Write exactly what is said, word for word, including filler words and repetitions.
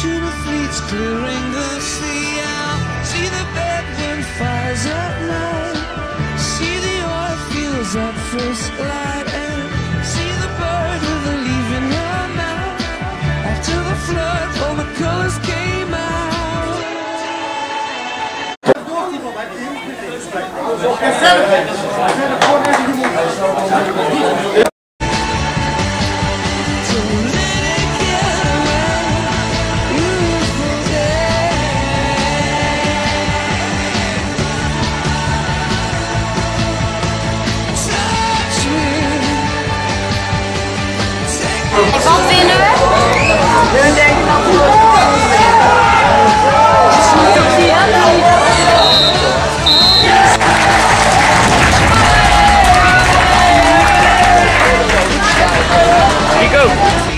see the fleets clearing the sea out. See the bedroom fires at night. See the oil fields at first light. And see the bird with a leaf in her mouth. After the flood, all the colors came out. Wat vinden we? We denken dat we Nico!